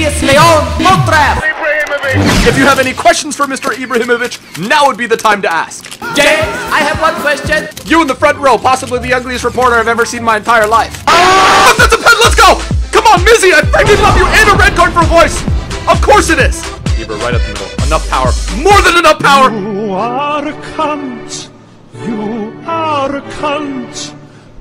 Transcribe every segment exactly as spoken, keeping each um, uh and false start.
Luis Leon Montrap. If you have any questions for Mister Ibrahimovic, now would be the time to ask. James, I have one question. You in the front row, possibly the ugliest reporter I've ever seen in my entire life. Oh, that's a pen, let's go! Come on, Mizzy, I freaking love you, and a red card for voice! Of course it is! Ibra, right up the middle. Enough power. More than enough power! You are a cunt. You are a cunt.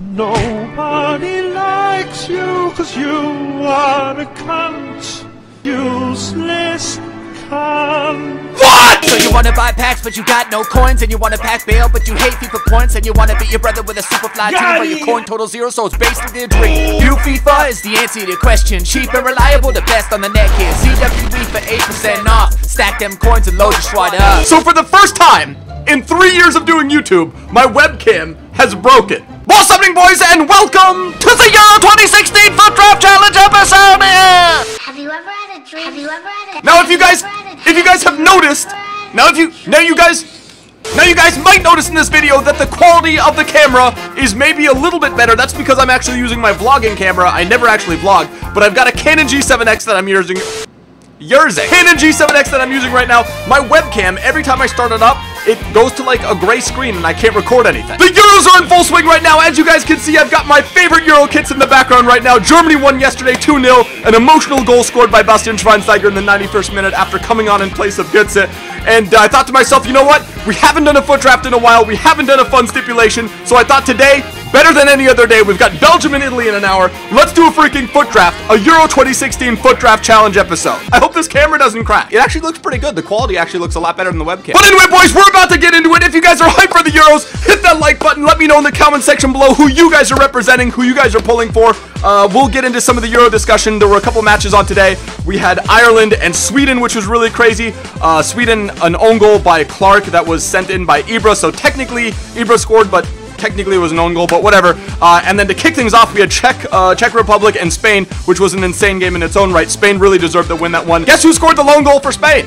Nobody likes you, cause you are a cunt. Useless cunt. What?! So you wanna buy packs, but you got no coins, and you wanna pack bail, but you hate FIFA points, and you wanna beat your brother with a super fly team, but your coin total zero, so it's basically a dream. New FIFA is the answer to your question. Cheap and reliable, the best on the net here. C W B for eight percent off. Stack them coins and load your SWAT up. So for the first time in three years of doing YouTube, my webcam has broken. What's happening, boys, and welcome to the Euro twenty sixteen Foot Draft Challenge episode here! Have you ever had a dream? Have you ever had a Now if you guys, if you guys have noticed, now if you, now you guys, now you guys might notice in this video that the quality of the camera is maybe a little bit better. That's because I'm actually using my vlogging camera. I never actually vlog, but I've got a Canon G seven X that I'm using. Yerzing. Canon G seven X that I'm using right now. My webcam, every time I start it up, it goes to like a gray screen and I can't record anything. The Euros are in full swing right now. As you guys can see, I've got my favorite Euro kits in the background right now. Germany won yesterday two nil. An emotional goal scored by Bastian Schweinsteiger in the ninety-first minute after coming on in place of Götze. And uh, I thought to myself, you know what? We haven't done a foot draft in a while. We haven't done a fun stipulation. So I thought today, better than any other day, we've got Belgium and Italy in an hour. Let's do a freaking foot draft, a Euro twenty sixteen foot draft challenge episode. I hope this camera doesn't crack. It actually looks pretty good. The quality actually looks a lot better than the webcam. But anyway, boys, we're about to get into it. If you guys are hyped for the Euros, hit that like button. Let me know in the comment section below who you guys are representing, who you guys are pulling for. Uh, we'll get into some of the Euro discussion. There were a couple matches on today. We had Ireland and Sweden, which was really crazy. Uh, Sweden, an own goal by Clark that was sent in by Ibra. So technically, Ibra scored, but technically it was an own goal, but whatever. Uh, and then to kick things off, we had Czech, uh, Czech Republic and Spain, which was an insane game in its own right. Spain really deserved to win that one. Guess who scored the lone goal for Spain?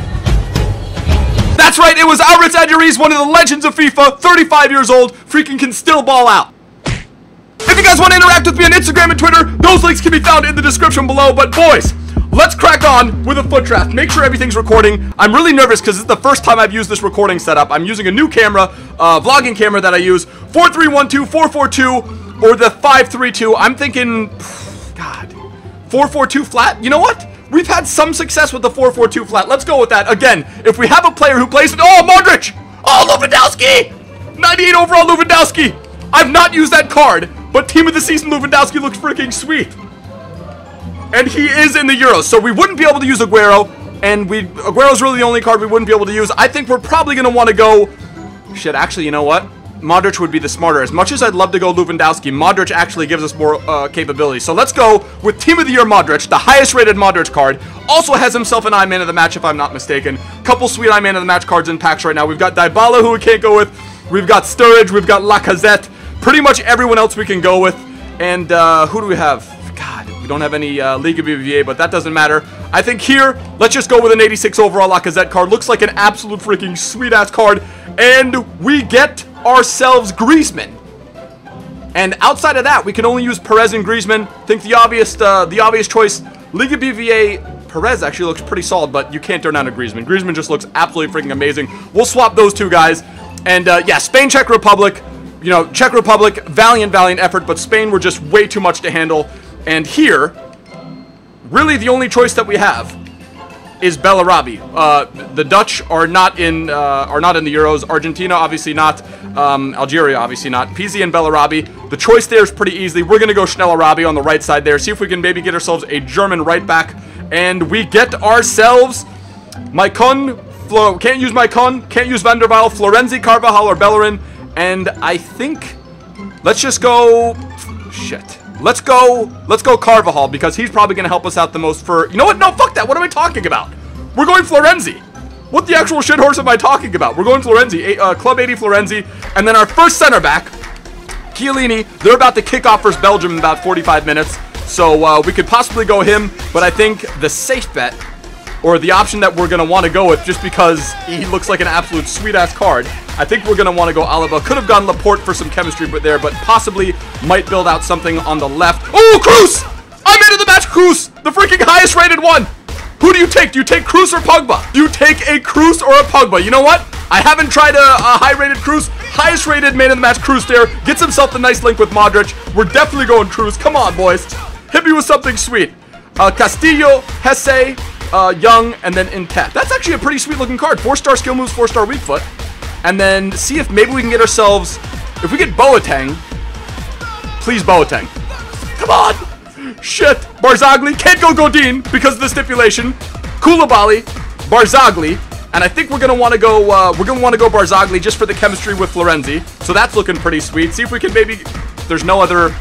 That's right, it was Aritz Aduriz, one of the legends of FIFA, thirty-five years old, freaking can still ball out. If you guys want to interact with me on Instagram and Twitter, those links can be found in the description below. But boys, let's crack on with a foot draft. Make sure everything's recording. I'm really nervous because it's the first time I've used this recording setup. I'm using a new camera, uh, vlogging camera that I use, four three one two, four four two, or the five three two. I'm thinking, God, four four two flat. You know what? We've had some success with the four four two flat. Let's go with that. Again, if we have a player who plays... Oh, Modric! Oh, Lewandowski! ninety-eight overall Lewandowski! I've not used that card, but Team of the Season Lewandowski looks freaking sweet. And he is in the Euros, so we wouldn't be able to use Aguero, and we Aguero's really the only card we wouldn't be able to use. I think we're probably going to want to go... Shit, actually, you know what? Modric would be the smarter. As much as I'd love to go Lewandowski, Modric actually gives us more uh, capability. So let's go with Team of the Year Modric, the highest rated Modric card. Also has himself an I-Man of the match, if I'm not mistaken. Couple sweet I-Man of the match cards in packs right now. We've got Dybala, who we can't go with. We've got Sturridge. We've got Lacazette. Pretty much everyone else we can go with. And uh, who do we have? God, we don't have any uh, Liga B B V A, but that doesn't matter. I think here, let's just go with an eighty-six overall Lacazette card. Looks like an absolute freaking sweet-ass card. And we get ourselves Griezmann. And outside of that, we can only use Perez and Griezmann. I think the obvious, uh, the obvious choice, Liga B V A, Perez actually looks pretty solid, but you can't turn down a Griezmann. Griezmann just looks absolutely freaking amazing. We'll swap those two guys. And uh, yeah, Spain, Czech Republic. You know, Czech Republic, valiant, valiant effort, but Spain were just way too much to handle. And here, really the only choice that we have is Bellarabi. Uh, the Dutch are not in uh, are not in the Euros. Argentina, obviously not. Um, Algeria, obviously not. Pizzi and Bellarabi. The choice there is pretty easy. We're going to go Schnellarabi on the right side there. See if we can maybe get ourselves a German right back. And we get ourselves Maicon. Flo can't use Maicon. Can't use Van der Waal. Florenzi, Carvajal, or Bellerin. And I think, let's just go, shit. Let's go, let's go Carvajal, because he's probably going to help us out the most for, you know what? No, fuck that. What am I talking about? We're going Florenzi. What the actual shit horse am I talking about? We're going Florenzi, uh, Club eighty Florenzi. And then our first center back, Chiellini. They're about to kick off versus Belgium in about forty-five minutes. So uh, we could possibly go him, but I think the safe bet, or the option that we're going to want to go with, just because he looks like an absolute sweet-ass card, I think we're going to want to go Alaba. Could have gone Laporte for some chemistry but there, but possibly might build out something on the left. Oh, Cruz! I'm into the match, Kroos, the freaking highest rated one. Who do you take? Do you take Kroos or Pogba? Do you take a Kroos or a Pogba? You know what? I haven't tried a, a high-rated Kroos. Highest rated man of the match, Kroos there. Gets himself the nice link with Modric. We're definitely going Kroos. Come on, boys. Hit me with something sweet. Uh, Castillo, Hesse, uh, Young, and then Intet. That's actually a pretty sweet-looking card. Four-star skill moves, four-star weak foot. And then see if maybe we can get ourselves... If we get Boateng... Please, Boateng. Come on! Shit. Barzagli. Can't go Godin because of the stipulation. Koulibaly. Barzagli. And I think we're gonna want to go. Uh, we're gonna want to go Barzagli just for the chemistry with Florenzi. So that's looking pretty sweet. See if we can maybe. There's no other.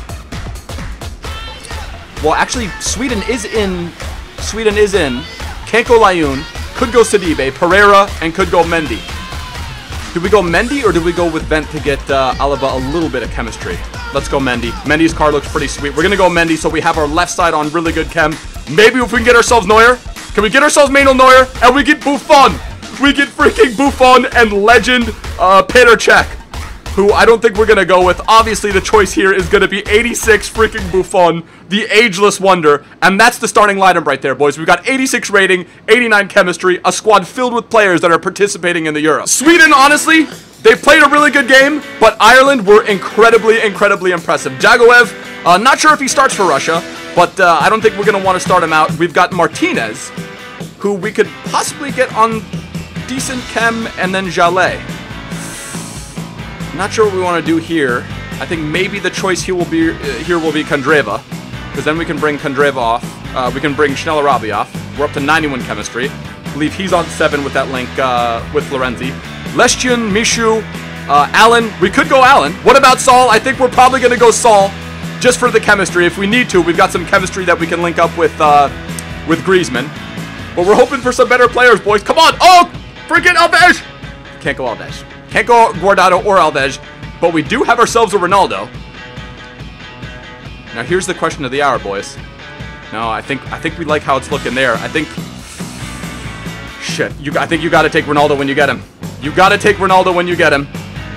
Well, actually, Sweden is in. Sweden is in. Can't go Layun. Could go Sidibe, Pereira, and could go Mendy. Do we go Mendy or do we go with Vent to get uh, Alaba a little bit of chemistry? Let's go Mendy. Mendy's card looks pretty sweet. We're gonna go Mendy, so we have our left side on really good chem. Maybe if we can get ourselves Neuer. Can we get ourselves Manuel Neuer and we get Buffon? We get freaking Buffon and legend uh, Petr Cech, who I don't think we're going to go with. Obviously, the choice here is going to be eighty-six freaking Buffon, the ageless wonder. And that's the starting lineup right there, boys. We've got eighty-six rating, eighty-nine chemistry, a squad filled with players that are participating in the Euro. Sweden, honestly, they played a really good game, but Ireland were incredibly, incredibly impressive. Jagoev, uh, not sure if he starts for Russia, but uh, I don't think we're going to want to start him out. We've got Martinez, who we could possibly get on decent chem, and then Jallet. Not sure what we want to do here. I think maybe the choice here will be uh, here will be Kandreva, because then we can bring Kandreva off. Uh, we can bring Schnell Arabi off. We're up to ninety-one chemistry. I believe he's on seven with that link uh, with Florenzi. Lestian, Mishu, uh, Allen. We could go Allen. What about Saul? I think we're probably going to go Saul, just for the chemistry. If we need to, we've got some chemistry that we can link up with uh, with Griezmann. But we're hoping for some better players, boys. Come on! Oh! Freaking Alves! Can't go Alves. Can't go Guardado or Alves. But we do have ourselves a Ronaldo. Now here's the question of the hour, boys. No, I think I think we like how it's looking there. I think... Shit. You, I think you got to take Ronaldo when you get him. You got to take Ronaldo when you get him.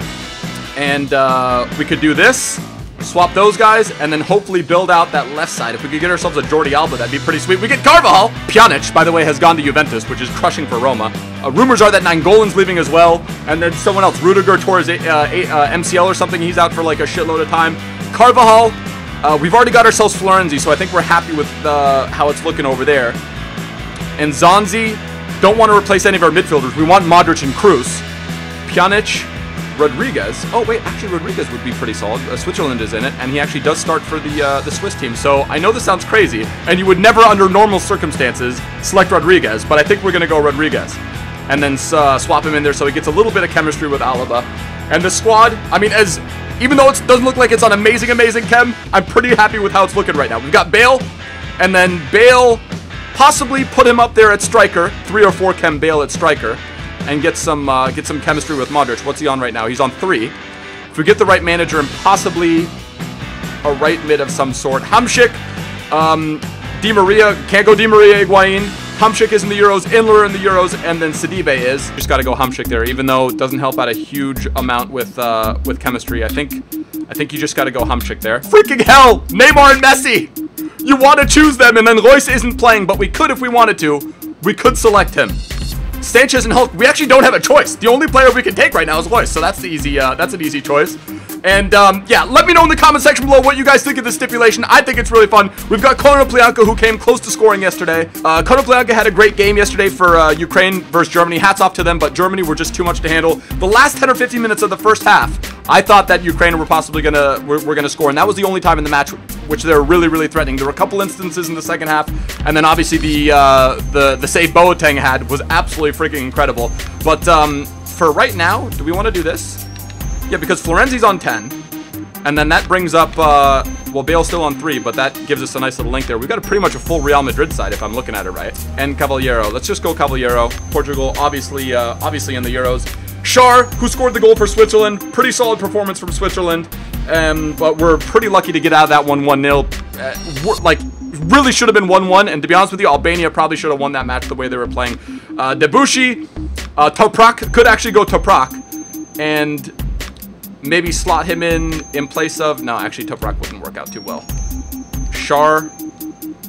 And uh, we could do this. Swap those guys, and then hopefully build out that left side. If we could get ourselves a Jordi Alba, that'd be pretty sweet. We get Carvajal. Pjanic, by the way, has gone to Juventus, which is crushing for Roma. Uh, rumors are that Nangolan's leaving as well, and then someone else, Rudiger, tore his uh, uh, M C L or something. He's out for like a shitload of time. Carvajal, uh, we've already got ourselves Florenzi, so I think we're happy with uh, how it's looking over there. And Zonzi, don't want to replace any of our midfielders. We want Modric and Kroos. Pjanic, Rodriguez. Oh wait, actually Rodriguez would be pretty solid. Uh, Switzerland is in it, and he actually does start for the uh, the Swiss team. So I know this sounds crazy, and you would never, under normal circumstances, select Rodriguez, but I think we're gonna go Rodriguez, and then uh, swap him in there so he gets a little bit of chemistry with Alaba. And the squad, I mean, as even though it doesn't look like it's on amazing, amazing chem, I'm pretty happy with how it's looking right now. We've got Bale, and then Bale, possibly put him up there at striker, three or four chem Bale at striker. And get some uh, get some chemistry with Modric. What's he on right now? He's on three. If we get the right manager and possibly a right mid of some sort. Hamšík, um, Di Maria, can't go Di Maria, Higuain. Hamšík is in the Euros, Inler in the Euros, and then Sidibe is. Just got to go Hamšík there, even though it doesn't help out a huge amount with uh, with chemistry. I think I think you just got to go Hamšík there. Freaking hell! Neymar and Messi! You want to choose them, and then Royce isn't playing, but we could if we wanted to. We could select him. Sanchez and Hulk, we actually don't have a choice. The only player we can take right now is Royce, so that's the easy, uh, that's an easy choice. And, um, yeah, let me know in the comment section below what you guys think of this stipulation. I think it's really fun. We've got Konoplyanka, who came close to scoring yesterday. Uh, Konoplyanka had a great game yesterday for uh, Ukraine versus Germany. Hats off to them, but Germany were just too much to handle. The last ten or fifteen minutes of the first half, I thought that Ukraine were possibly gonna were, were gonna score, and that was the only time in the match which they were really, really threatening. There were a couple instances in the second half, and then obviously the uh, the the save Boateng had was absolutely freaking incredible. But um, for right now, do we want to do this? Yeah, because Florenzi's on ten, and then that brings up, uh, well, Bale's still on three, but that gives us a nice little link there. We've got a pretty much a full Real Madrid side, if I'm looking at it right. And Caballero. Let's just go Caballero. Portugal, obviously, uh, obviously in the Euros. Schär, who scored the goal for Switzerland. Pretty solid performance from Switzerland, um, but we're pretty lucky to get out of that one one nil. Uh, like, really should have been one one, and to be honest with you, Albania probably should have won that match the way they were playing. Uh, Debuchy, uh, Toprak, could actually go Toprak, and maybe slot him in in place of... No, actually, Toprak wouldn't work out too well. Schär.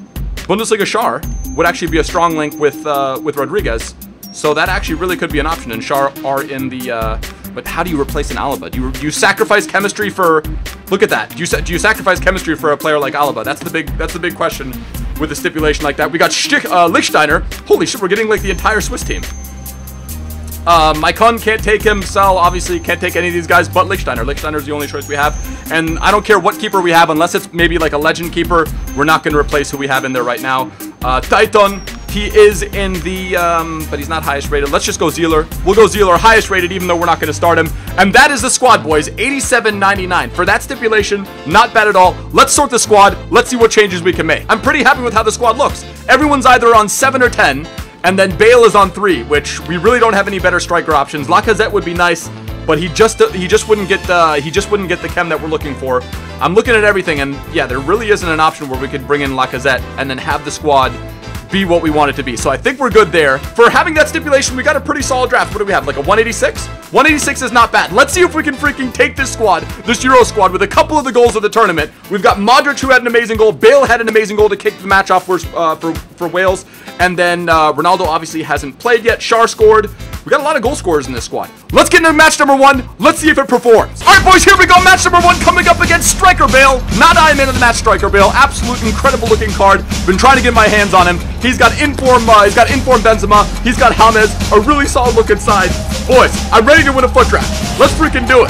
Bundesliga Schär would actually be a strong link with uh, with Rodriguez. So that actually really could be an option. And Schär are in the... Uh, but how do you replace an Alaba? Do you, do you sacrifice chemistry for... Look at that. Do you, do you sacrifice chemistry for a player like Alaba? That's the big that's the big question with a stipulation like that. We got Stich, uh, Lichtsteiner. Holy shit, we're getting like the entire Swiss team. Uh, Maicon can't take him. Sal obviously can't take any of these guys but Lichtsteiner. Lichtsteiner's the only choice we have. And I don't care what keeper we have, unless it's maybe like a legend keeper. We're not going to replace who we have in there right now. Uh, Titon, he is in the, um, but he's not highest rated. Let's just go Zieler. We'll go Zieler, highest rated, even though we're not going to start him. And that is the squad, boys. eighty-seven ninety-nine. For that stipulation, not bad at all. Let's sort the squad. Let's see what changes we can make. I'm pretty happy with how the squad looks. Everyone's either on seven or ten. And then Bale is on three, which we really don't have any better striker options. Lacazette would be nice, but he just he just wouldn't get the he just wouldn't get the chem that we're looking for. I'm looking at everything, and yeah, there really isn't an option where we could bring in Lacazette and then have the squad be what we want it to be. So I think we're good there. For having that stipulation, we got a pretty solid draft. What do we have? Like a one eighty-six? one eighty-six is not bad. Let's see if we can freaking take this squad, this Euro squad, with a couple of the goals of the tournament. We've got Modric, who had an amazing goal. Bale had an amazing goal to kick the match off for, uh, for, for Wales. And then uh, Ronaldo obviously hasn't played yet. Schär scored. We got a lot of goal scorers in this squad. Let's get into match number one. Let's see if it performs. All right, boys, here we go. Match number one coming up against Striker Bale. Not I am in the match, Striker Bale. Absolute incredible looking card. Been trying to get my hands on him. He's got inform. Uh, he's got inform Benzema. He's got James. A really solid looking side. Boys, I'm ready to win a foot draft. Let's freaking do it.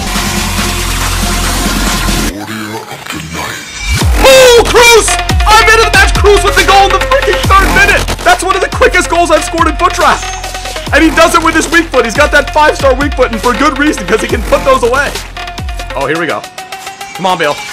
Oh, Cruz! I'm into the match. Cruz with the goal in the freaking third minute. That's one of the quickest goals I've scored in foot draft. And he does it with his weak foot. He's got that five-star weak foot, and for good reason, because he can put those away. Oh, here we go. Come on, Bale.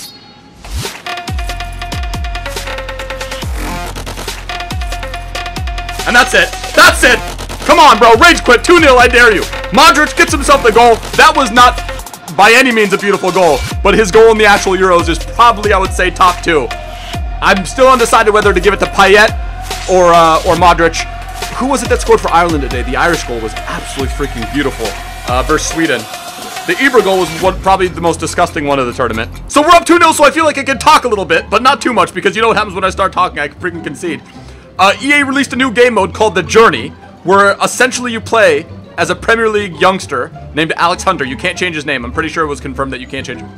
And that's it. That's it. Come on, bro. Rage quit. two nil, I dare you. Modric gets himself the goal. That was not by any means a beautiful goal, but his goal in the actual Euros is probably, I would say, top two. I'm still undecided whether to give it to Payet or, uh, or Modric. Who was it that scored for Ireland today? The Irish goal was absolutely freaking beautiful uh, versus Sweden. The Ibra goal was one, probably the most disgusting one of the tournament. So we're up two nil, so I feel like I can talk a little bit, but not too much, because you know what happens when I start talking, I freaking concede. Uh, E A released a new game mode called The Journey, where essentially you play as a Premier League youngster named Alex Hunter. You can't change his name. I'm pretty sure it was confirmed that you can't change him.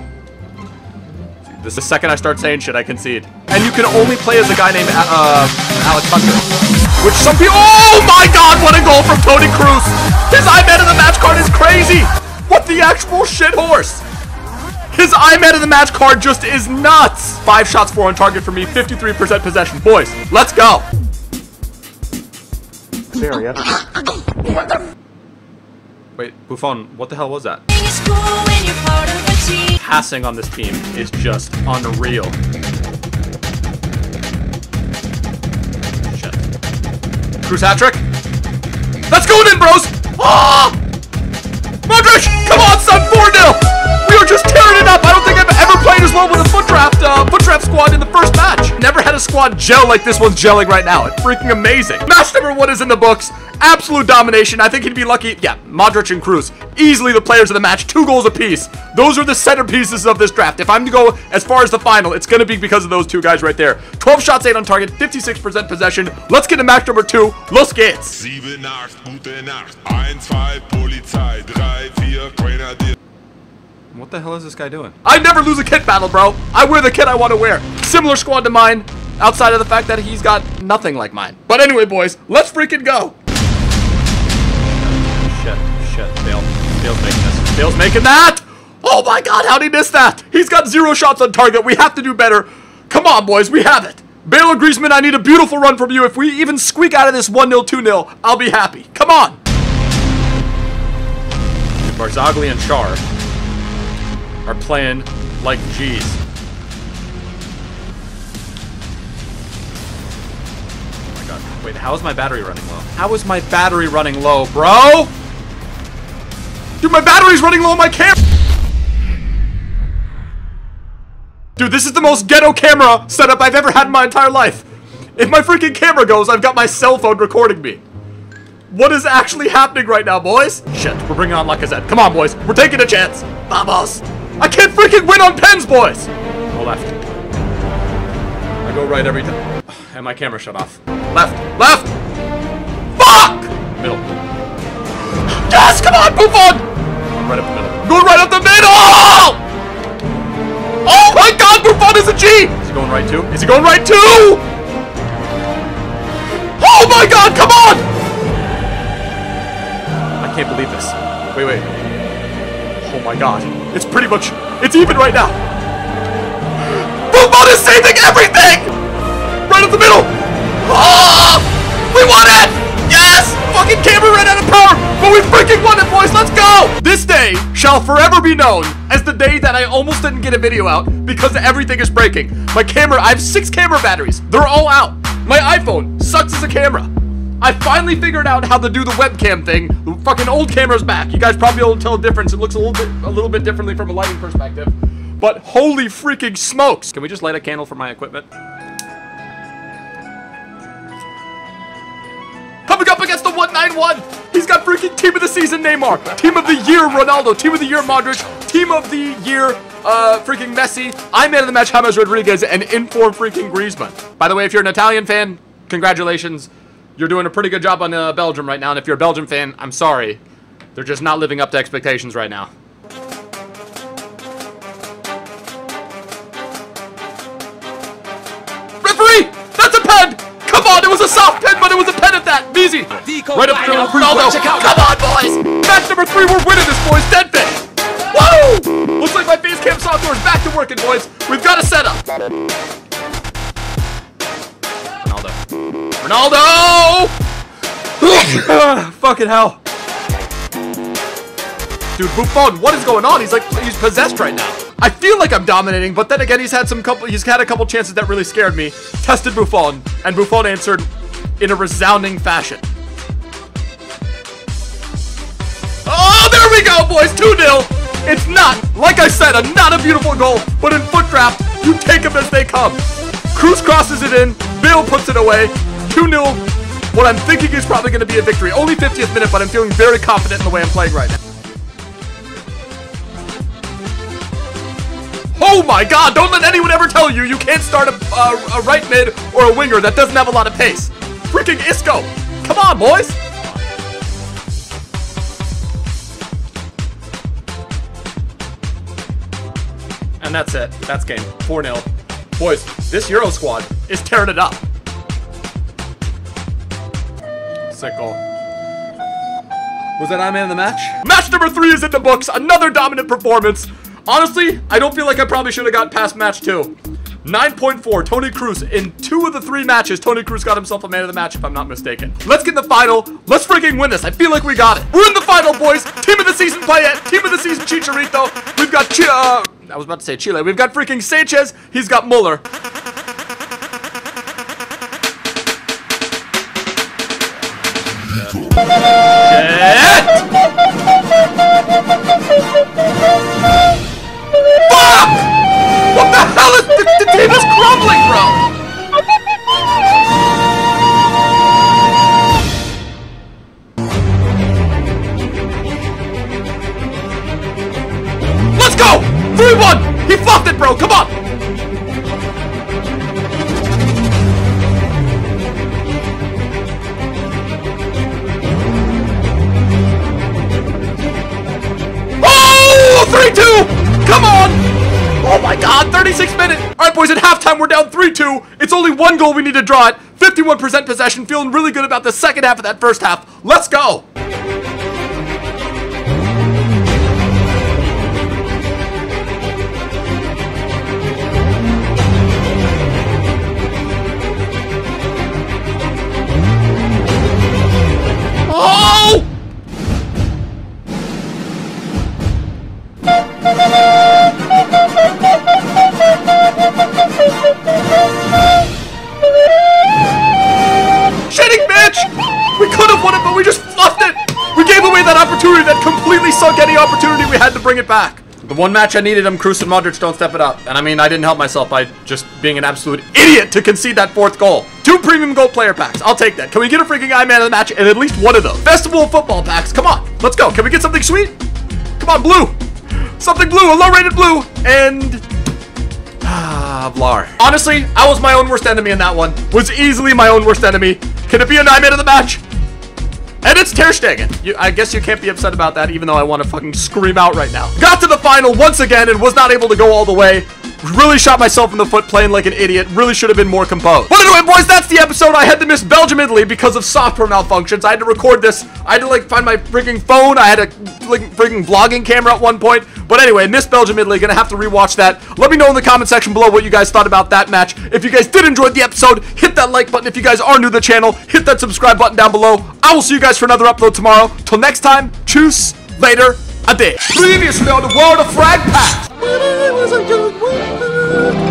The second I start saying shit, I concede. And you can only play as a guy named uh, Alex Hunter. Which some people... Oh my god, what a goal from Toni Kroos! His I M A N of the match card is crazy! What the actual shit horse? His I M A N of the match card just is nuts! Five shots, four on target for me, fifty-three percent possession. Boys, let's go! Area. What the... Wait, Buffon, what the hell was that? Passing on this team is just unreal. Shit. Cruz hat-trick. Let's go in, bros! Oh! Modric! Come on, son! four nil! We are just tearing it up! I don't think I've ever played as well with a foot draft, uh, foot draft squad in the first match. Never had a squad gel like this one's gelling right now. It's freaking amazing. Match number one is in the books. Absolute domination. I think he'd be lucky. Yeah, Modric and Cruz. Easily the players of the match. Two goals apiece. Those are the centerpieces of this draft. If I'm to go as far as the final, it's going to be because of those two guys right there. twelve shots, eight on target, fifty-six percent possession. Let's get to match number two. Los geht's. What the hell is this guy doing? I never lose a kit battle, bro. I wear the kit I want to wear. Similar squad to mine, outside of the fact that he's got nothing like mine. But anyway, boys, let's freaking go. Shit, shit, Bale. Bale's making this. Bale's making that! Oh my god, how'd he miss that? He's got zero shots on target. We have to do better. Come on, boys, we have it. Bale or Griezmann, I need a beautiful run from you. If we even squeak out of this one nil, two nil, I'll be happy. Come on. Barzagli and Schär are playing like G's. Oh my god. Wait, how is my battery running low? How is my battery running low, bro? Dude, my battery's running low on my camera! Dude, this is the most ghetto camera setup I've ever had in my entire life. If my freaking camera goes, I've got my cell phone recording me. What is actually happening right now, boys? Shit, we're bringing on Lacazette. Come on, boys. We're taking a chance. Vamos. I can't freaking win on pens, boys. Go left. I go right every time. And my camera shut off. Left, left! Fuck! Middle. Yes, come on, Buffon! Right up the middle. Going right up the middle! Oh my god, Buffon is a G! Is he going right too? Is he going right too? Oh my god, come on! I can't believe this. Wait, wait. Oh my god. It's pretty much, it's even right now. Buffon is saving everything! Right up the middle! Oh! We won it! Yes! Fucking camera ran out of power, but we freaking won it, boys! Let's go! This day shall forever be known as the day that I almost didn't get a video out because everything is breaking. My camera, I have six camera batteries. They're all out. My iPhone sucks as a camera. I finally figured out how to do the webcam thing. The fucking old camera's back. You guys probably able to tell the difference. It looks a little bit, a little bit differently from a lighting perspective. But holy freaking smokes! Can we just light a candle for my equipment? Coming up against the one nine one, he's got freaking Team of the Season Neymar, Team of the Year Ronaldo, Team of the Year Modric, Team of the Year uh, freaking Messi, I'm man of the match James Rodriguez, and inform freaking Griezmann. By the way, if you're an Italian fan, congratulations. You're doing a pretty good job on uh, Belgium right now, and if you're a Belgium fan, I'm sorry. They're just not living up to expectations right now. Referee! That's a pen! Come on, it was a soft pen, but it was a pen at that! Easy! Right up to Ronaldo! Come on, boys! Match number three, we're winning this, boys! Dead fish! Woo! Looks like my face cam software is back to working, boys! We've got a setup! Ronaldo. Ronaldo! Fucking hell. Dude, Buffon, what is going on? He's like, he's possessed right now. I feel like I'm dominating, but then again, he's had some couple, he's had a couple chances that really scared me. Tested Buffon, and Buffon answered in a resounding fashion. Oh, there we go, boys, two nil. It's not, like I said, a, not a beautiful goal, but in foot draft, you take them as they come. Cruz crosses it in, Bale puts it away, two nil. What I'm thinking is probably going to be a victory. Only fiftieth minute, but I'm feeling very confident in the way I'm playing right now. Oh my god, don't let anyone ever tell you you can't start a, a, a right mid or a winger that doesn't have a lot of pace. Freaking Isco. Come on, boys. And that's it. That's game. four nil. Boys, this Euro squad is tearing it up. Sick goal. Was that I man of the match? Match number three is in the books. Another dominant performance. Honestly, I don't feel like I probably should have gotten past match two. nine point four, Toni Kroos. In two of the three matches, Toni Kroos got himself a man of the match, if I'm not mistaken. Let's get in the final. Let's freaking win this. I feel like we got it. We're in the final, boys. Team of the season, Payet. Team of the season, Chicharito. We've got, Ch uh, I was about to say Chile. We've got freaking Sanchez. He's got Muller. Shit! Fuck! What the hell is the, the team is crumbling, bro? Let's go! three one! He fucked it, bro! Come on! Oh! three two! Come on! Oh my god, thirty-six minutes! Alright, boys, at halftime, we're down three two. It's only one goal we need to draw it. fifty-one percent possession. Feeling really good about the second half of that first half. Let's go! Oh! Shitting bitch! We could have won it, but we just fluffed it! We gave away that opportunity that completely sunk any opportunity we had to bring it back. The one match I needed him, Kroos and Modric don't step it up. And I mean, I didn't help myself by just being an absolute idiot to concede that fourth goal. Two premium gold player packs. I'll take that. Can we get a freaking I man of the match and at least one of those? Festival of football packs. Come on. Let's go. Can we get something sweet? Come on, blue. Something blue. A low-rated blue. And... Ah... Ah, Vlar. Honestly, I was my own worst enemy in that one. Was easily my own worst enemy. Can it be a nine man of the match? And it's Ter Stegen. You, I guess you can't be upset about that, even though I want to fucking scream out right now. Got to the final once again and was not able to go all the way. Really shot myself in the foot playing like an idiot. Really should have been more composed. But anyway, boys, that's the episode. I had to miss Belgium, Italy because of software malfunctions. I had to record this. I had to, like, find my freaking phone. I had a, like, freaking vlogging camera at one point. But anyway, missed Belgium, Italy. Gonna have to rewatch that. Let me know in the comment section below what you guys thought about that match. If you guys did enjoy the episode, hit that like button. If you guys are new to the channel, hit that subscribe button down below. I will see you guys for another upload tomorrow. Till next time, tschüss, later, ade. Previously on the World of Frag Pack.